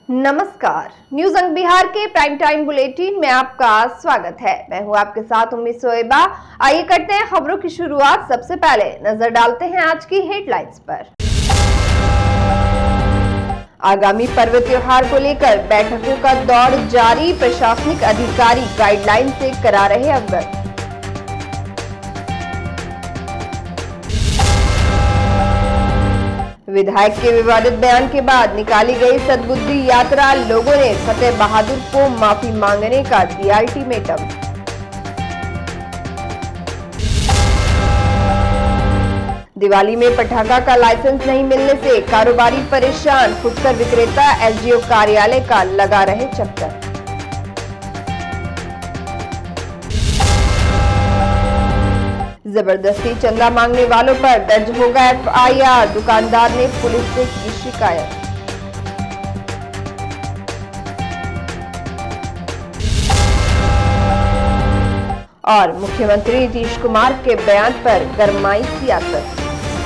नमस्कार, न्यूज अंक बिहार के प्राइम टाइम बुलेटिन में आपका स्वागत है। मैं हूं आपके साथ उम्मीद सोएबा। आइए करते हैं खबरों की शुरुआत। सबसे पहले नजर डालते हैं आज की हेडलाइंस पर। आगामी पर्व त्योहार को लेकर बैठकों का दौर जारी, प्रशासनिक अधिकारी गाइडलाइन से करा रहे अवगत। विधायक के विवादित बयान के बाद निकाली गई सद्बुद्धि यात्रा, लोगों ने फतेह बहादुर को माफी मांगने का दिया अल्टीमेटम। दिवाली में पटाखा का लाइसेंस नहीं मिलने से कारोबारी परेशान, फुटकर विक्रेता एसडीओ कार्यालय का लगा रहे चक्कर। जबरदस्ती चंदा मांगने वालों पर दर्ज होगा एफआईआर, दुकानदार ने पुलिस से की शिकायत। और मुख्यमंत्री नीतीश कुमार के बयान पर गरमाई सियासत।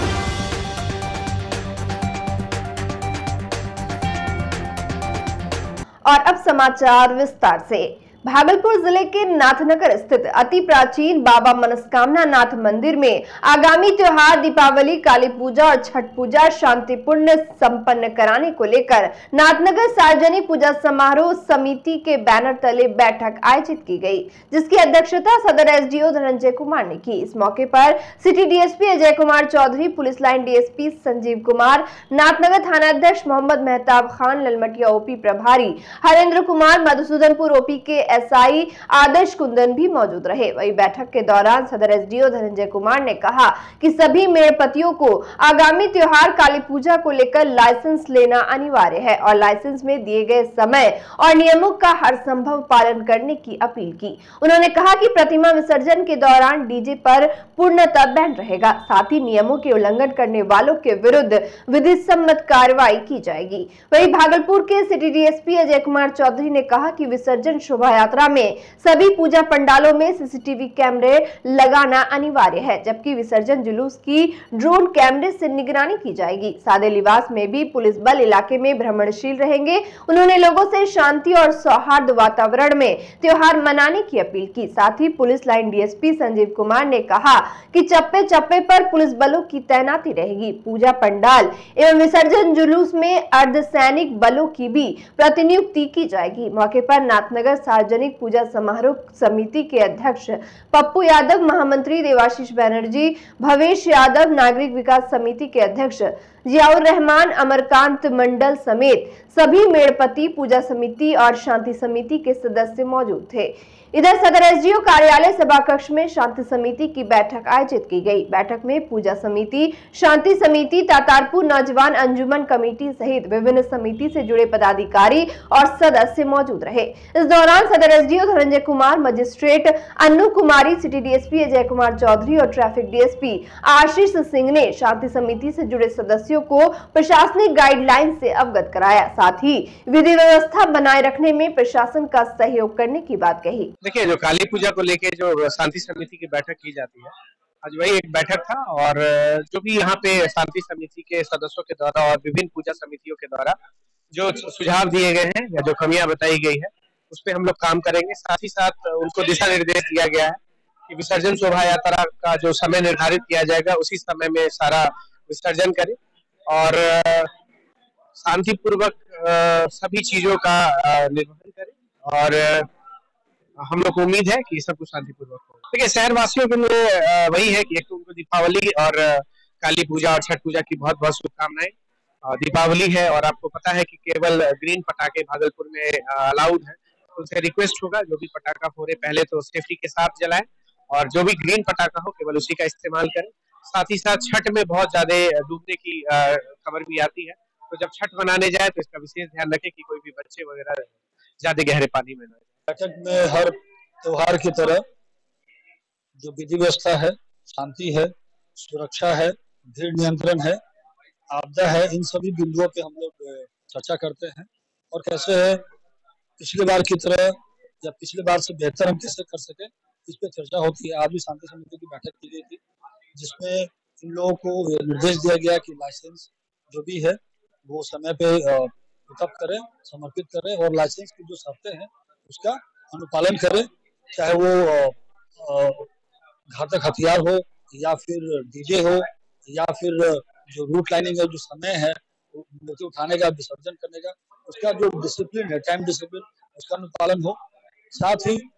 और अब समाचार विस्तार से। भागलपुर जिले के नाथनगर स्थित अति प्राचीन बाबा मनस्कामना नाथ मंदिर में आगामी त्योहार दीपावली, काली पूजा और छठ पूजा शांतिपूर्ण संपन्न कराने को लेकर नाथनगर सार्वजनिक पूजा समारोह समिति के बैनर तले बैठक आयोजित की गई, जिसकी अध्यक्षता सदर एसडीओ धनंजय कुमार ने की। इस मौके पर city DSP Ajay Kumar Chaudhary, police line DSP Sanjeev Kumar, Nathnagar थाना अध्यक्ष मोहम्मद मेहताब खान, ललमटिया ओपी प्रभारी हरेंद्र कुमार, मधुसूदनपुर ओपी के एसआई आदर्श कुंदन भी मौजूद रहे। वही बैठक के दौरान सदर एसडीओ धनंजय कुमार ने कहा कि सभी मेड़पतियों को आगामी त्योहार काली पूजा को लेकर लाइसेंस लेना अनिवार्य है और लाइसेंस में दिए गए समय और नियमों का हर संभव पालन करने की अपील की। उन्होंने कहा कि प्रतिमा विसर्जन के दौरान डीजे पर पूर्णतः बैन रहेगा, साथ ही नियमों के उल्लंघन करने वालों के विरुद्ध विधि सम्मत कार्रवाई की जाएगी। वही भागलपुर के सिटी डीएसपी अजय कुमार चौधरी ने कहा कि विसर्जन शोभा यात्रा में सभी पूजा पंडालों में सीसीटीवी कैमरे लगाना अनिवार्य है, जबकि विसर्जन जुलूस की ड्रोन कैमरे से निगरानी की जाएगी। सादे लिबास में भी पुलिस बल इलाके में भ्रमणशील रहेंगे। उन्होंने लोगों से शांति और सौहार्द वातावरण में त्योहार मनाने की अपील की। साथ ही police line DSP Sanjeev Kumar ने कहा कि चप्पे चप्पे पर पुलिस बलों की तैनाती रहेगी। पूजा पंडाल एवं विसर्जन जुलूस में अर्धसैनिक बलों की भी प्रतिनियुक्ति की जाएगी। मौके पर नाथनगर सार्वजनिक पूजा समारोह समिति के अध्यक्ष पप्पू यादव, महामंत्री देवाशीष बनर्जी, भवेश यादव, नागरिक विकास समिति के अध्यक्ष जियाउर रहमान, अमरकांत मंडल समेत सभी मेड़पति, पूजा समिति और शांति समिति के सदस्य मौजूद थे। इधर सदर एसडीओ कार्यालय सभा कक्ष में शांति समिति की बैठक आयोजित की गई। बैठक में पूजा समिति, शांति समिति, तातारपुर नौजवान अंजुमन कमेटी सहित विभिन्न समिति से जुड़े पदाधिकारी और सदस्य मौजूद रहे। इस दौरान सदर SDO Dhananjay Kumar, magistrate Annu Kumari, city DSP Ajay Kumar Chaudhary और ट्रैफिक डीएसपी आशीष सिंह ने शांति समिति से जुड़े सदस्यों को प्रशासनिक गाइडलाइन से अवगत कराया, साथ ही विधि व्यवस्था बनाए रखने में प्रशासन का सहयोग करने की बात कही। देखिए, जो काली पूजा को लेके जो शांति समिति की बैठक की जाती है, आज वही एक बैठक था और जो भी यहाँ पे शांति समिति के सदस्यों के द्वारा और विभिन्न पूजा समितियों के द्वारा जो सुझाव दिए गए हैं या जो कमियां बताई गई है, उस पर हम लोग काम करेंगे। साथ ही साथ उनको दिशा निर्देश दिया गया है कि विसर्जन शोभा यात्रा का जो समय निर्धारित किया जाएगा उसी समय में सारा विसर्जन करें और शांतिपूर्वक सभी चीजों का निर्वहन करें और हम लोग को उम्मीद है कि सब कुछ शांतिपूर्वक हो। देखिए, शहर वासियों के लिए वही है कि एक तो उनको दीपावली और काली पूजा और छठ पूजा की बहुत बहुत शुभकामनाएं। दीपावली है और आपको पता है कि केवल ग्रीन पटाखे भागलपुर में अलाउड है, तो उनसे रिक्वेस्ट होगा जो भी पटाखा फोड़े पहले तो सेफ्टी के साथ जलाएं और जो भी ग्रीन पटाखा हो केवल उसी का इस्तेमाल करें। साथ ही साथ छठ में बहुत ज्यादा डूबने की खबर भी आती है, तो जब छठ मनाने जाए तो इसका विशेष ध्यान रखें कि कोई भी बच्चे वगैरह ज्यादा गहरे पानी में न जाए। बैठक में हर त्योहार की तरह जो विधि व्यवस्था है, शांति है, सुरक्षा है, भीड़ नियंत्रण है, आपदा है, इन सभी बिंदुओं पे हम लोग चर्चा करते हैं और कैसे है पिछले बार की तरह या पिछले बार से बेहतर हम कैसे कर सके, इस पे चर्चा होती है। आज भी शांति समिति की बैठक की गई थी, जिसमें इन लोगों को निर्देश दिया गया कि लाइसेंस जो भी है वो समय पे तब करें, समर्पित करें और लाइसेंस की जो शर्तें हैं उसका अनुपालन करें, चाहे वो घातक हथियार हो या फिर डीजे हो या फिर जो रूट लाइनिंग है, जो समय है मूर्ति उठाने का, विसर्जन करने का, उसका जो डिसिप्लिन है, टाइम डिसिप्लिन, उसका अनुपालन हो। साथ ही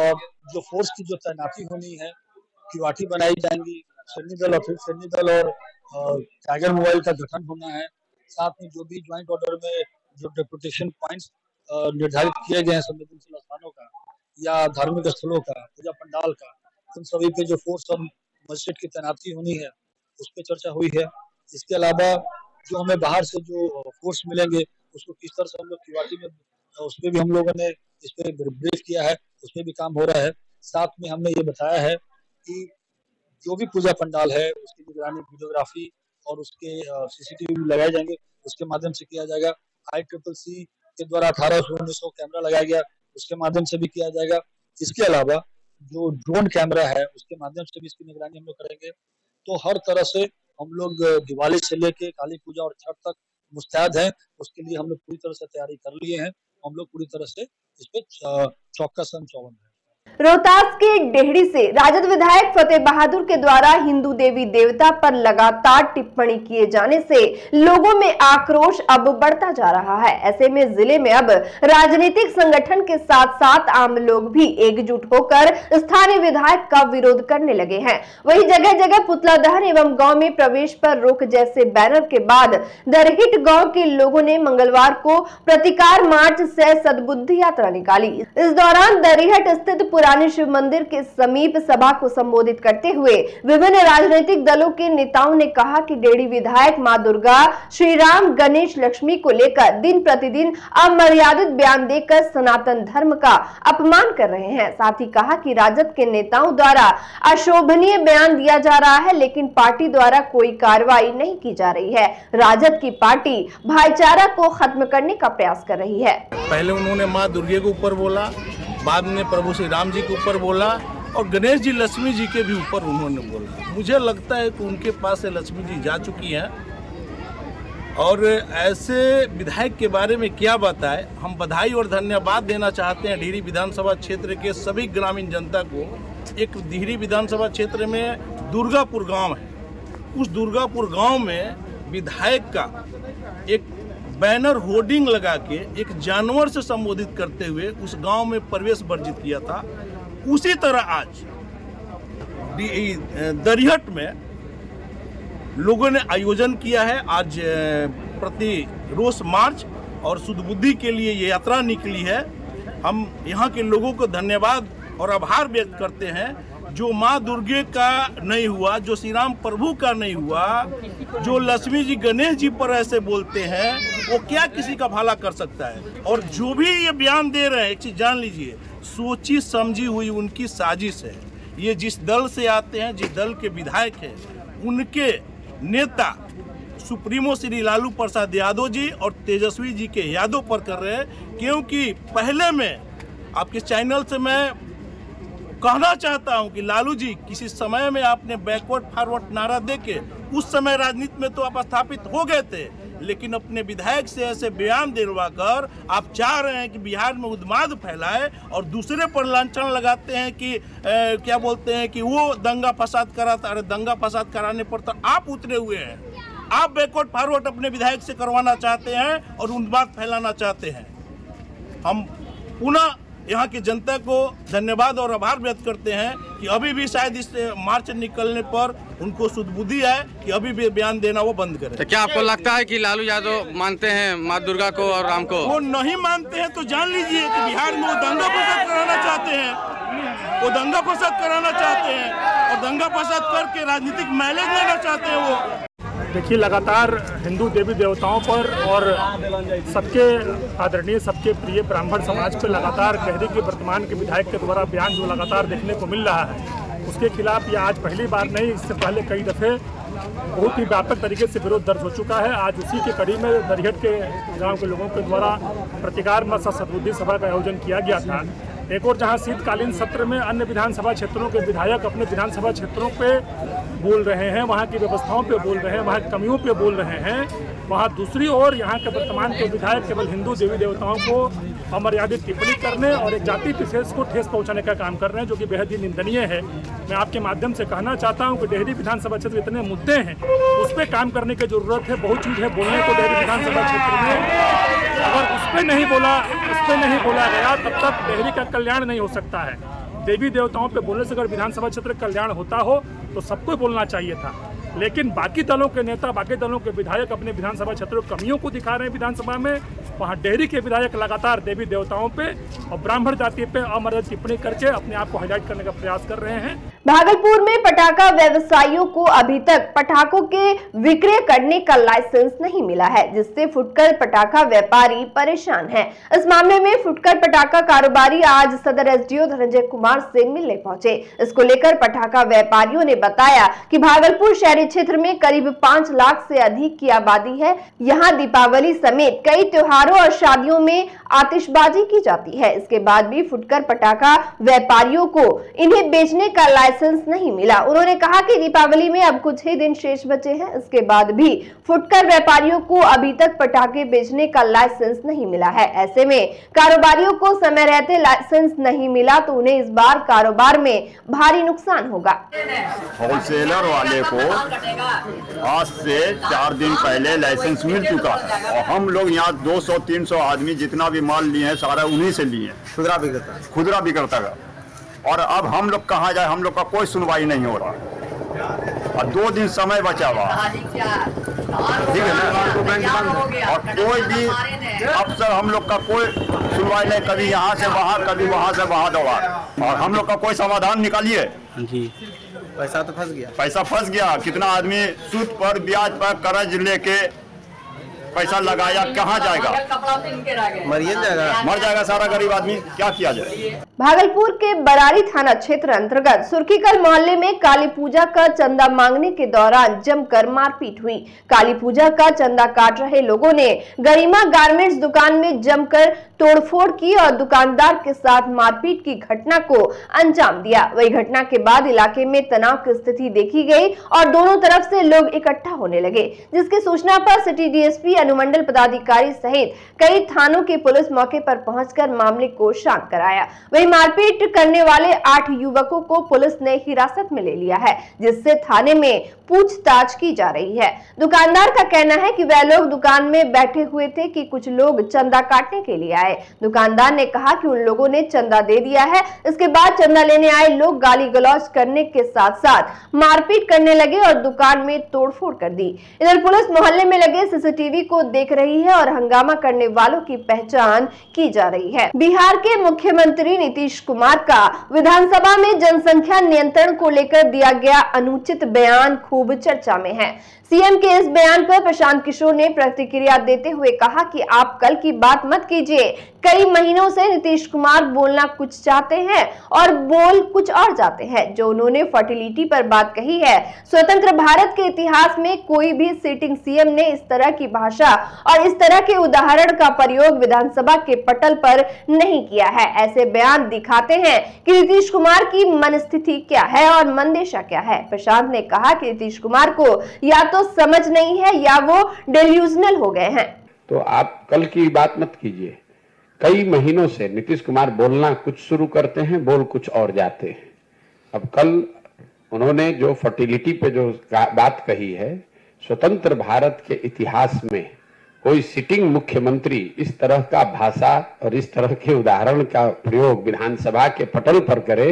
जो फोर्स की जो तैनाती होनी है, क्यूआरटी बनाई जाएंगी, सैन्य दल और सैन्य दल और टाइगर मोबाइल का गठन होना है। साथ में जो भी ज्वाइंट ऑर्डर में जो डेपुटेशन पॉइंट्स निर्धारित किए गए हैं संवेदनशील स्थानों का या धार्मिक स्थलों का, पूजा पंडाल का, उन सभी पे जो फोर्स और मजिस्ट्रेट की तैनाती होनी है उस पर चर्चा हुई है। इसके अलावा जो हमें बाहर से जो फोर्स मिलेंगे उसको किस तरह से हम लोग क्यूआरटी में, उस पर भी हम लोगों ने इस पे ब्रीफ किया है, उस पर भी काम हो रहा है। साथ में हमने ये बताया है कि जो भी पूजा पंडाल है उसकी निगरानी वीडियोग्राफी और उसके सीसीटीवी लगाए जाएंगे, उसके माध्यम से किया जाएगा। ICCC के द्वारा 1800-1900 कैमरा लगाया गया, उसके माध्यम से भी किया जाएगा। इसके अलावा जो ड्रोन कैमरा है उसके माध्यम से भी इसकी निगरानी हम लोग करेंगे। तो हर तरह से हम लोग दिवाली से लेके काली पूजा और छठ तक मुस्तैद हैं। उसके लिए हम लोग पूरी तरह से तैयारी कर लिए हैं। हम लोग पूरी तरह से इस पे चौकस हैं, चौवन हैं। रोहतास के डेहरी से राजद विधायक फतेह बहादुर के द्वारा हिंदू देवी देवता पर लगातार टिप्पणी किए जाने से लोगों में आक्रोश अब बढ़ता जा रहा है। ऐसे में जिले में अब राजनीतिक संगठन के साथ साथ आम लोग भी एकजुट होकर स्थानीय विधायक का विरोध करने लगे हैं। वहीं जगह जगह पुतला दहन एवं गांव में प्रवेश पर रोक जैसे बैनर के बाद दरहिट गांव के लोगों ने मंगलवार को प्रतिकार मार्च से सद्बुद्धि यात्रा निकाली। इस दौरान दरहिट स्थित पुराने शिव मंदिर के समीप सभा को संबोधित करते हुए विभिन्न राजनीतिक दलों के नेताओं ने कहा कि डेहरी विधायक मां दुर्गा, श्री राम, गणेश, लक्ष्मी को लेकर दिन प्रतिदिन अमर्यादित बयान देकर सनातन धर्म का अपमान कर रहे हैं। साथ ही कहा कि राजद के नेताओं द्वारा अशोभनीय बयान दिया जा रहा है, लेकिन पार्टी द्वारा कोई कार्रवाई नहीं की जा रही है। राजद की पार्टी भाईचारा को खत्म करने का प्रयास कर रही है। पहले उन्होंने मां दुर्गे के ऊपर बोला, बाद में प्रभु श्री राम जी के ऊपर बोला और गणेश जी, लक्ष्मी जी के भी ऊपर उन्होंने बोला। मुझे लगता है कि उनके पास से लक्ष्मी जी जा चुकी हैं और ऐसे विधायक के बारे में क्या बताएं। हम बधाई और धन्यवाद देना चाहते हैं डेहरी विधानसभा क्षेत्र के सभी ग्रामीण जनता को। एक डेहरी विधानसभा क्षेत्र में दुर्गापुर गांव है, उस दुर्गापुर गांव में विधायक का एक बैनर होर्डिंग लगा के एक जानवर से संबोधित करते हुए उस गांव में प्रवेश वर्जित किया था। उसी तरह आज दरहिट में लोगों ने आयोजन किया है। आज प्रति रोष मार्च और सुधबुद्धि के लिए ये यात्रा निकली है। हम यहाँ के लोगों को धन्यवाद और आभार व्यक्त करते हैं। जो माँ दुर्गे का नहीं हुआ, जो श्री राम प्रभु का नहीं हुआ, जो लक्ष्मी जी, गणेश जी पर ऐसे बोलते हैं, वो क्या किसी का भला कर सकता है। और जो भी ये बयान दे रहे हैं, एक चीज जान लीजिए, सोची समझी हुई उनकी साजिश है। ये जिस दल से आते हैं, जिस दल के विधायक हैं, उनके नेता सुप्रीमो श्री लालू प्रसाद यादव जी और तेजस्वी जी के यादव पर कर रहे हैं। क्योंकि पहले में आपके चैनल से मैं कहना चाहता हूं कि लालू जी, किसी समय में आपने बैकवर्ड फॉरवर्ड नारा देके उस समय राजनीति में तो आप स्थापित हो गए थे, लेकिन अपने विधायक से ऐसे बयान दिलवा कर आप चाह रहे हैं कि बिहार में उन्माद फैलाए और दूसरे पर लांछन लगाते हैं कि क्या बोलते हैं कि वो दंगा फसाद कराता। अरे दंगा फसाद कराने पर तो आप उतरे हुए हैं। आप बैकवर्ड फॉरवर्ड अपने विधायक से करवाना चाहते हैं और उन्माद फैलाना चाहते हैं। हम पुनः यहाँ की जनता को धन्यवाद और आभार व्यक्त करते हैं कि अभी भी शायद इस मार्च निकलने पर उनको सुधबुद्धि है कि अभी भी बयान देना वो बंद करें। तो क्या आपको लगता है कि लालू यादव मानते हैं माँ दुर्गा को और राम को? वो नहीं मानते हैं तो जान लीजिए कि बिहार में वो दंगा फसाद कराना चाहते हैं। वो दंगा फसाद कराना चाहते हैं और दंगा फसाद करके राजनीतिक माइलेज लेना चाहते हैं। वो देखिए, लगातार हिंदू देवी देवताओं पर और सबके आदरणीय, सबके प्रिय ब्राह्मण समाज पर लगातार डेहरी के वर्तमान के विधायक के द्वारा बयान जो लगातार देखने को मिल रहा है, उसके खिलाफ ये आज पहली बार नहीं, इससे पहले कई दफ़े बहुत ही व्यापक तरीके से विरोध दर्ज हो चुका है। आज उसी के कड़ी में दरहिट के गांव के लोगों के द्वारा प्रतिकार में सद्बुद्धि सभा का आयोजन किया गया था। एक और जहां शीतकालीन सत्र में अन्य विधानसभा क्षेत्रों के विधायक अपने विधानसभा क्षेत्रों पे बोल रहे हैं, वहां की व्यवस्थाओं पे बोल रहे हैं, वहां की कमियों पे बोल रहे हैं, वहां दूसरी ओर यहाँ के वर्तमान के विधायक केवल हिंदू देवी देवताओं को अमर्यादित टिप्पणी करने और एक जाति विशेष को ठेस पहुंचाने का काम कर रहे हैं, जो कि बेहद ही निंदनीय है। मैं आपके माध्यम से कहना चाहता हूं कि डेहरी विधानसभा क्षेत्र इतने मुद्दे हैं, उस पर काम करने की जरूरत है। बहुत चीज़ है बोलने को डेहरी विधानसभा क्षेत्र में, अगर उस पर नहीं बोला गया तब तक डेहरी का कल्याण नहीं हो सकता है। देवी देवताओं पे बोलने से अगर विधानसभा क्षेत्र कल्याण होता हो तो सबको बोलना चाहिए था, लेकिन बाकी दलों के नेता, बाकी दलों के विधायक अपने विधानसभा क्षेत्रों की कमियों को दिखा रहे हैं विधानसभा में। वहाँ डेहरी के विधायक लगातार देवी देवताओं पे और ब्राह्मण जाति पे अमर्यादित टिप्पणी करके अपने आप को हाईलाइट करने का प्रयास कर रहे हैं। भागलपुर में पटाखा व्यवसायियों को अभी तक पटाखों के विक्रय करने का लाइसेंस नहीं मिला है, जिससे फुटकर पटाखा व्यापारी परेशान हैं। इस मामले में फुटकर पटाखा कारोबारी आज सदर एसडीओ धनंजय कुमार से मिलने पहुंचे। इसको लेकर पटाखा व्यापारियों ने बताया कि भागलपुर शहरी क्षेत्र में करीब 5 लाख से अधिक की आबादी है। यहाँ दीपावली समेत कई त्योहारों और शादियों में आतिशबाजी की जाती है। इसके बाद भी फुटकर पटाखा व्यापारियों को इन्हें बेचने का लाइसेंस नहीं मिला। उन्होंने कहा कि दीपावली में अब कुछ ही दिन शेष बचे हैं, इसके बाद भी फुटकर व्यापारियों को अभी तक पटाखे बेचने का लाइसेंस नहीं मिला है। ऐसे में कारोबारियों को समय रहते लाइसेंस नहीं मिला तो उन्हें इस बार कारोबार में भारी नुकसान होगा। होलसेलर वाले को आज से 4 दिन पहले लाइसेंस मिल चुका है और हम लोग यहाँ 200-300 आदमी जितना भी माल लिए हैं सारा उन्हीं से लिए, खुदरा बिक्रेता का। और अब हम लोग कहाँ जाए, हम लोग का कोई सुनवाई नहीं हो रहा और 2 दिन समय बचा हुआ, ठीक है ना। और कोई भी अफसर हम लोग का कोई सुनवाई नहीं, कभी यहाँ से वहाँ, कभी वहाँ से वहाँ दौड़ा, और हम लोग का कोई समाधान निकालिए जी। पैसा तो फंस गया, पैसा फंस गया। कितना आदमी सूद पर ब्याज पर कर्ज लेके पैसा लगाया, कहाँ जाएगा, मर जाएगा सारा गरीब आदमी, क्या किया जाए। भागलपुर के बरारी थाना क्षेत्र अंतर्गत सुर्खीकल मोहल्ले में काली पूजा का चंदा मांगने के दौरान जमकर मारपीट हुई। काली पूजा का चंदा काट रहे लोगों ने गरिमा गारमेंट्स दुकान में जमकर तोड़फोड़ की और दुकानदार के साथ मारपीट की घटना को अंजाम दिया। वही घटना के बाद इलाके में तनाव की स्थिति देखी गई और दोनों तरफ से लोग इकट्ठा होने लगे, जिसकी सूचना पर सिटी डीएसपी अनुमंडल पदाधिकारी सहित कई थानों की पुलिस मौके पर पहुंचकर मामले को शांत कराया। वही मारपीट करने वाले 8 युवकों को पुलिस ने हिरासत में ले लिया है, जिससे थाने में पूछताछ की जा रही है। दुकानदार का कहना है कि वह लोग दुकान में बैठे हुए थे कि कुछ लोग चंदा काटने के लिए आए। दुकानदार ने कहा कि उन लोगों ने चंदा दे दिया है। इसके बाद चंदा लेने आए लोग गाली गलौज करने के साथ साथ मारपीट करने लगे और दुकान में तोड़फोड़ कर दी। इधर पुलिस मोहल्ले में लगे सीसीटीवी को देख रही है और हंगामा करने वालों की पहचान की जा रही है। बिहार के मुख्यमंत्री नीतीश कुमार का विधानसभा में जनसंख्या नियंत्रण को लेकर दिया गया अनुचित बयान खूब चर्चा में है। सीएम के इस बयान पर प्रशांत किशोर ने प्रतिक्रिया देते हुए कहा कि आप कल की बात मत कीजिए। कई महीनों से नीतीश कुमार बोलना कुछ चाहते हैं और बोल कुछ और जाते हैं। जो उन्होंने फर्टिलिटी पर बात कही है, स्वतंत्र भारत के इतिहास में कोई भी सिटिंग सीएम ने इस तरह की भाषा और इस तरह के उदाहरण का प्रयोग विधानसभा के पटल पर नहीं किया है। ऐसे बयान दिखाते हैं कि नीतीश कुमार की मनस्थिति क्या है और मंदेशा क्या है। प्रशांत ने कहा कि नीतीश कुमार को या तो समझ नहीं है या वो डेल्यूजनल हो गए हैं। तो आप कल की बात मत कीजिए। कई महीनों से नीतीश कुमार बोलना कुछ शुरू करते हैं, बोल कुछ और जाते हैं। अब कल उन्होंने जो फर्टिलिटी पे जो बात कही है, स्वतंत्र भारत के इतिहास में कोई सिटिंग मुख्यमंत्री इस तरह का भाषा और इस तरह के उदाहरण का प्रयोग विधानसभा के पटल पर करे,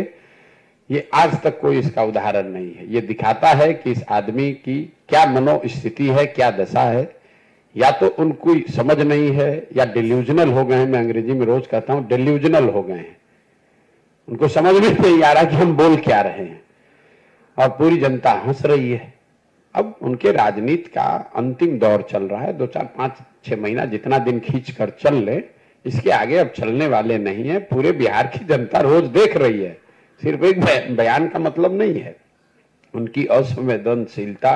ये आज तक कोई इसका उदाहरण नहीं है। ये दिखाता है कि इस आदमी की क्या मनोस्थिति है, क्या दशा है। या तो उनको समझ नहीं है या डिल्यूजनल हो गए हैं। मैं अंग्रेजी में रोज कहता हूं डिल्यूजनल हो गए हैं। उनको समझ में नहीं आ रहा कि हम बोल क्या रहे हैं और पूरी जनता हंस रही है। अब उनके राजनीति का अंतिम दौर चल रहा है। 2, 4, 5, 6 महीना जितना दिन खींच कर चल ले, इसके आगे अब चलने वाले नहीं है। पूरे बिहार की जनता रोज देख रही है। सिर्फ एक बयान का मतलब नहीं है। उनकी असंवेदनशीलता,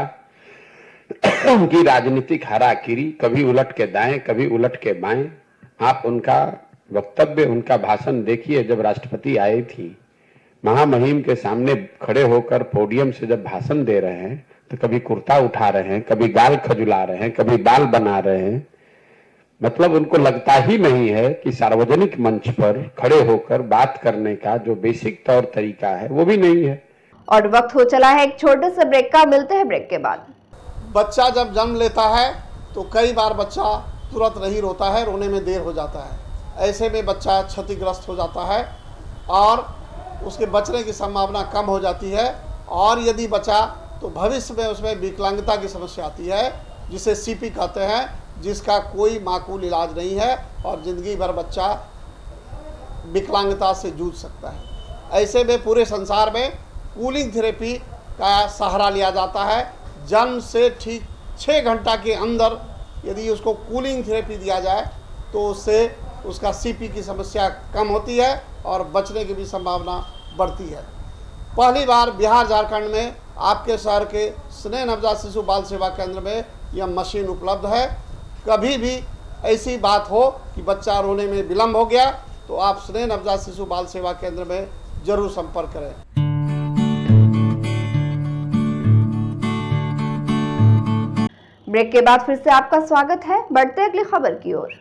उनकी राजनीतिक हाराकिरी, कभी उलट के दाएं कभी उलट के बाएं। आप उनका वक्तव्य, उनका भाषण देखिए। जब राष्ट्रपति आई थी, महामहिम के सामने खड़े होकर पोडियम से जब भाषण दे रहे हैं तो कभी कुर्ता उठा रहे हैं, कभी गाल खजुला रहे हैं, कभी बाल बना रहे हैं। मतलब उनको लगता ही नहीं है कि सार्वजनिक मंच पर खड़े होकर बात करने का जो बेसिक तौर तरीका है वो भी नहीं है। और वक्त हो चला है एक छोटे से ब्रेक का। मिलते हैं ब्रेक के बाद। बच्चा जब जन्म लेता है तो कई बार बच्चा तुरंत नहीं रोता है, रोने में देर हो जाता है। ऐसे में बच्चा क्षतिग्रस्त हो जाता है और उसके बचने की संभावना कम हो जाती है। और यदि बचा तो भविष्य में उसमें विकलांगता की समस्या आती है, जिसे सीपी कहते हैं, जिसका कोई माकूल इलाज नहीं है और ज़िंदगी भर बच्चा विकलांगता से जूझ सकता है। ऐसे में पूरे संसार में कूलिंग थेरेपी का सहारा लिया जाता है। जन्म से ठीक 6 घंटा के अंदर यदि उसको कूलिंग थेरेपी दिया जाए तो उससे उसका सीपी की समस्या कम होती है और बचने की भी संभावना बढ़ती है। पहली बार बिहार झारखंड में आपके शहर के स्नेह नवजात शिशु बाल सेवा केंद्र में यह मशीन उपलब्ध है। कभी भी ऐसी बात हो कि बच्चा रोने में विलम्ब हो गया तो आप स्नेह नवजात शिशु बाल सेवा केंद्र में जरूर संपर्क करें। ब्रेक के बाद फिर से आपका स्वागत है। बढ़ते अगली खबर की ओर।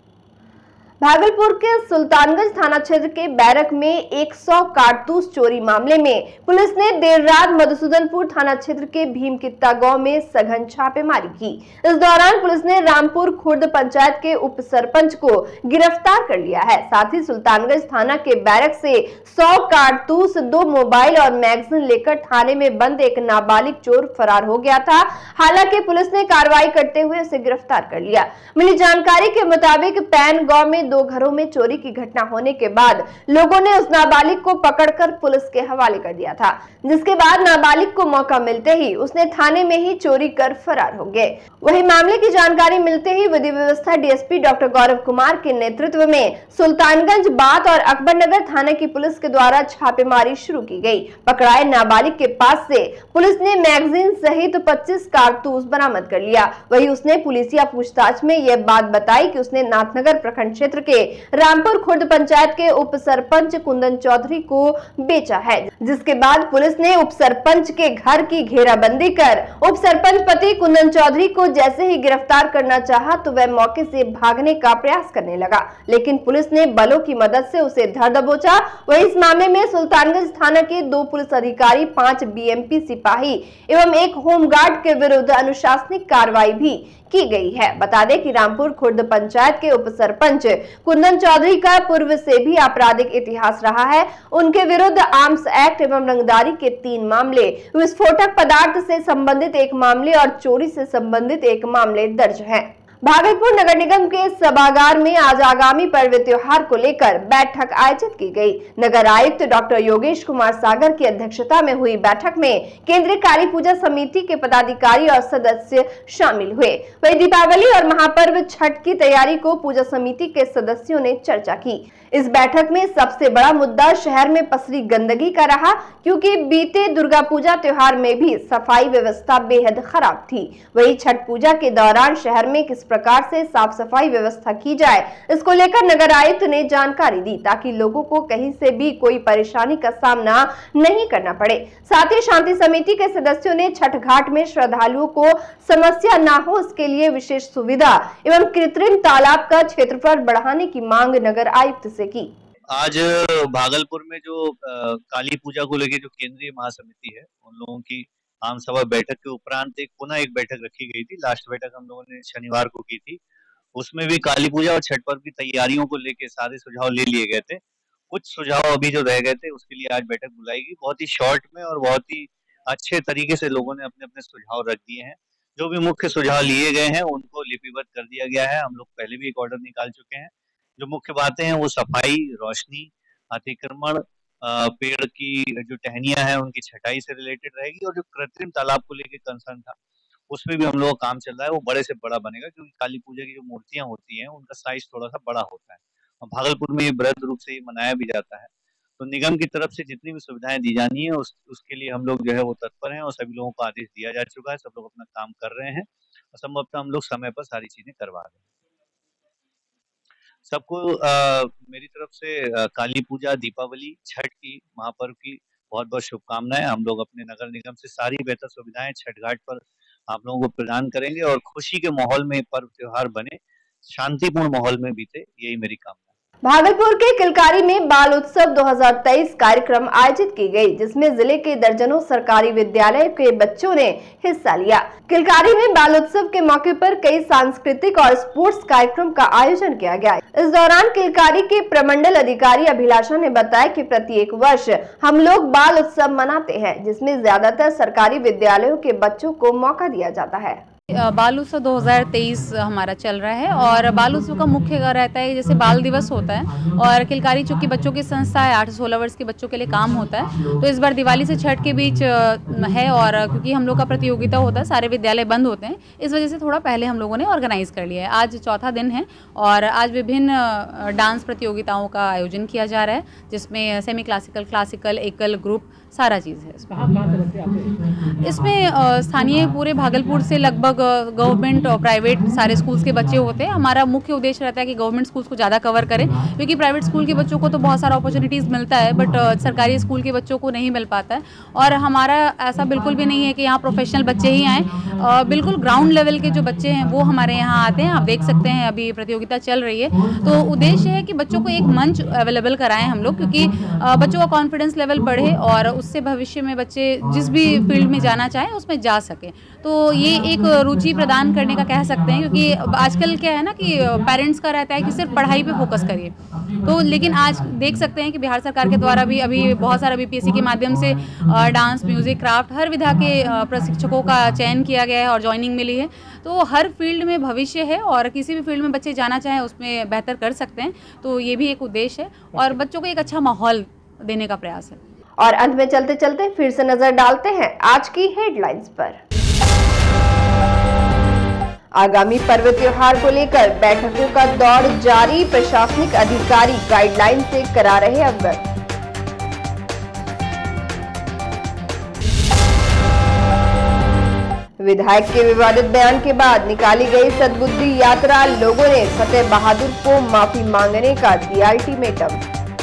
भागलपुर के सुल्तानगंज थाना क्षेत्र के बैरक में 100 कारतूस चोरी मामले में पुलिस ने देर रात मधुसूदनपुर थाना क्षेत्र के भीमकित्ता गांव में सघन छापेमारी की। इस दौरान पुलिस ने रामपुर खुर्द पंचायत के उप सरपंच को गिरफ्तार कर लिया है। साथ ही सुल्तानगंज थाना के बैरक से 100 कारतूस, 2 मोबाइल और मैगजीन लेकर थाने में बंद एक नाबालिग चोर फरार हो गया था। हालांकि पुलिस ने कार्रवाई करते हुए उसे गिरफ्तार कर लिया। मिली जानकारी के मुताबिक पैन गांव में 2 घरों में चोरी की घटना होने के बाद लोगों ने उस नाबालिग को पकड़कर पुलिस के हवाले कर दिया था, जिसके बाद नाबालिग को मौका मिलते ही उसने थाने में ही चोरी कर फरार हो गए। वहीं मामले की जानकारी मिलते ही विधि व्यवस्था डीएसपी डॉक्टर गौरव कुमार के नेतृत्व में सुल्तानगंज बात और अकबरनगर थाने की पुलिस के द्वारा छापेमारी शुरू की गई। पकड़ाए नाबालिग के पास से पुलिस ने मैगजीन सहित 25 कारतूस बरामद कर लिया। वहीं उसने पुलिसिया पूछताछ में यह बात बताई कि उसने नाथनगर प्रखंड क्षेत्र के रामपुर खुर्द पंचायत के उप सरपंच कुंदन चौधरी को बेचा है, जिसके बाद पुलिस ने उप सरपंच के घर की घेराबंदी कर उप सरपंच पति कुंदन चौधरी को जैसे ही गिरफ्तार करना चाहा तो वह मौके से भागने का प्रयास करने लगा, लेकिन पुलिस ने बलों की मदद से उसे धर दबोचा। वहीं इस मामले में सुल्तानगंज थाना के 2 पुलिस अधिकारी, 5 बीएमपी सिपाही एवं 1 होमगार्ड के विरुद्ध अनुशासनिक कार्रवाई भी की गई है। बता दें कि रामपुर खुर्द पंचायत के उप सरपंच कुंदन चौधरी का पूर्व से भी आपराधिक इतिहास रहा है। उनके विरुद्ध आर्म्स एक्ट एवं रंगदारी के 3 मामले, विस्फोटक पदार्थ से संबंधित 1 मामले और चोरी से संबंधित 1 मामले दर्ज हैं। भागलपुर नगर निगम के सभागार में आज आगामी पर्व त्योहार को लेकर बैठक आयोजित की गई। नगर आयुक्त डॉक्टर योगेश कुमार सागर की अध्यक्षता में हुई बैठक में केंद्रीय काली पूजा समिति के पदाधिकारी और सदस्य शामिल हुए। वहीं दीपावली और महापर्व छठ की तैयारी को पूजा समिति के सदस्यों ने चर्चा की। इस बैठक में सबसे बड़ा मुद्दा शहर में पसरी गंदगी का रहा, क्योंकि बीते दुर्गा पूजा त्योहार में भी सफाई व्यवस्था बेहद खराब थी। वहीं छठ पूजा के दौरान शहर में किस प्रकार से साफ सफाई व्यवस्था की जाए, इसको लेकर नगर आयुक्त ने जानकारी दी, ताकि लोगों को कहीं से भी कोई परेशानी का सामना नहीं करना पड़े। साथ ही शांति समिति के सदस्यों ने छठ घाट में श्रद्धालुओं को समस्या न हो, इसके लिए विशेष सुविधा एवं कृत्रिम तालाब का क्षेत्रफल बढ़ाने की मांग नगर आयुक्त से की। आज भागलपुर में जो काली पूजा को लेकर जो केंद्रीय महासमिति है, उन लोगों की आम सभा बैठक के उपरांत पुनः एक बैठक रखी गई थी। लास्ट बैठक हम लोगों ने शनिवार को की थी। उसमें भी काली पूजा और छठ पर्व की तैयारियों को लेकर सारे सुझाव ले लिए गए थे। कुछ सुझाव अभी जो रह गए थे उसके लिए आज बैठक बुलाई गई। बहुत ही शॉर्ट में और बहुत ही अच्छे तरीके से लोगों ने अपने अपने सुझाव रख दिए हैं। जो भी मुख्य सुझाव लिए गए हैं उनको लिपिबद्ध कर दिया गया है। हम लोग पहले भी एक ऑर्डर निकाल चुके हैं। जो मुख्य बातें हैं वो सफाई, रोशनी, अतिक्रमण, पेड़ की जो टहनियां हैं उनकी छटाई से रिलेटेड रहेगी। और जो कृत्रिम तालाब को लेकर कंसर्न था उसमें भी हम लोग का काम चल रहा है। वो बड़े से बड़ा बनेगा, क्योंकि काली पूजा की जो मूर्तियां होती हैं उनका साइज थोड़ा सा बड़ा होता है और भागलपुर में ये बृहद रूप से मनाया भी जाता है। तो निगम की तरफ से जितनी भी सुविधाएं दी जानी है उसके लिए हम लोग जो है वो तत्पर हैं और सभी लोगों को आदेश दिया जा चुका है। सब लोग अपना काम कर रहे हैं और संभवतः हम लोग समय पर सारी चीजें करवा रहे हैं। सबको मेरी तरफ से काली पूजा, दीपावली, छठ की, महापर्व की बहुत बहुत शुभकामनाएं। हम लोग अपने नगर निगम से सारी बेहतर सुविधाएं छठ घाट पर आप लोगों को प्रदान करेंगे और खुशी के माहौल में पर्व त्योहार बने, शांतिपूर्ण माहौल में बीते, यही मेरी कामना। भागलपुर के किलकारी में बाल उत्सव 2023 कार्यक्रम आयोजित की गई, जिसमें जिले के दर्जनों सरकारी विद्यालय के बच्चों ने हिस्सा लिया। किलकारी में बाल उत्सव के मौके पर कई सांस्कृतिक और स्पोर्ट्स कार्यक्रम का आयोजन किया गया। इस दौरान किलकारी के प्रमंडल अधिकारी अभिलाषा ने बताया कि प्रत्येक वर्ष हम लोग बाल उत्सव मनाते हैं, जिसमें ज्यादातर सरकारी विद्यालयों के बच्चों को मौका दिया जाता है। बाल उत्सव 2023 हमारा चल रहा है और बाल उत्सव का मुख्य रहता है, जैसे बाल दिवस होता है और किलकारी चूंकि बच्चों की संस्था है, 8 से 16 वर्ष के बच्चों के लिए काम होता है, तो इस बार दिवाली से छठ के बीच है और क्योंकि हम लोग का प्रतियोगिता होता है, सारे विद्यालय बंद होते हैं, इस वजह से थोड़ा पहले हम लोगों ने ऑर्गेनाइज कर लिया है। आज चौथा दिन है और आज विभिन्न डांस प्रतियोगिताओं का आयोजन किया जा रहा है, जिसमें सेमी क्लासिकल, क्लासिकल, एकल, ग्रुप सारा चीज़ है। इसमें स्थानीय पूरे भागलपुर से लगभग गवर्नमेंट और प्राइवेट सारे स्कूल्स के बच्चे होते हैं। हमारा मुख्य उद्देश्य रहता है कि गवर्नमेंट स्कूल्स को ज़्यादा कवर करें, क्योंकि प्राइवेट स्कूल के बच्चों को तो बहुत सारा अपॉर्चुनिटीज़ मिलता है, बट सरकारी स्कूल के बच्चों को नहीं मिल पाता है। और हमारा ऐसा बिल्कुल भी नहीं है कि यहाँ प्रोफेशनल बच्चे ही आएँ, बिल्कुल ग्राउंड लेवल के जो बच्चे हैं वो हमारे यहाँ आते हैं। आप देख सकते हैं अभी प्रतियोगिता चल रही है, तो उद्देश्य है कि बच्चों को एक मंच अवेलेबल कराएं हम लोग, क्योंकि बच्चों का कॉन्फिडेंस लेवल बढ़े और उससे भविष्य में बच्चे जिस भी फील्ड में जाना चाहें उसमें जा सकें। तो ये एक रुचि प्रदान करने का कह सकते हैं, क्योंकि आजकल क्या है ना कि पेरेंट्स का रहता है कि सिर्फ पढ़ाई पे फोकस करिए, तो लेकिन आज देख सकते हैं कि बिहार सरकार के द्वारा भी अभी बहुत सारा बीपीएससी के माध्यम से डांस, म्यूजिक, क्राफ्ट हर विधा के प्रशिक्षकों का चयन किया गया है और ज्वाइनिंग मिली है। तो हर फील्ड में भविष्य है और किसी भी फील्ड में बच्चे जाना चाहें उसमें बेहतर कर सकते हैं, तो ये भी एक उद्देश्य है और बच्चों को एक अच्छा माहौल देने का प्रयास है। और अंत में चलते चलते फिर से नजर डालते हैं आज की हेडलाइंस पर। आगामी पर्व त्योहार को लेकर बैठकों का दौर जारी, प्रशासनिक अधिकारी गाइडलाइन से करा रहे अवगत। विधायक के विवादित बयान के बाद निकाली गई सद्बुद्धि यात्रा, लोगों ने फतेह बहादुर को माफी मांगने का दिया अल्टीमेटम।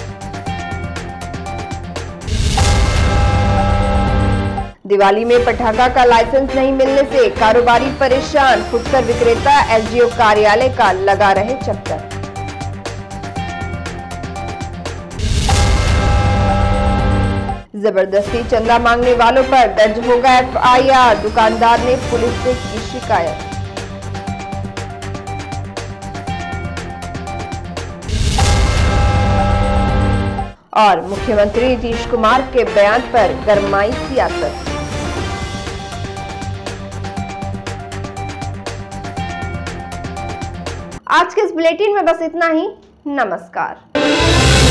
दिवाली में पटाखा का लाइसेंस नहीं मिलने से कारोबारी परेशान, फुटकर विक्रेता एसडीओ कार्यालय का लगा रहे चक्कर। जबरदस्ती चंदा मांगने वालों पर दर्ज होगा एफआईआर, दुकानदार ने पुलिस से की शिकायत। और मुख्यमंत्री नीतीश कुमार के बयान पर गरमाई सियासत। आज के इस बुलेटिन में बस इतना ही। नमस्कार।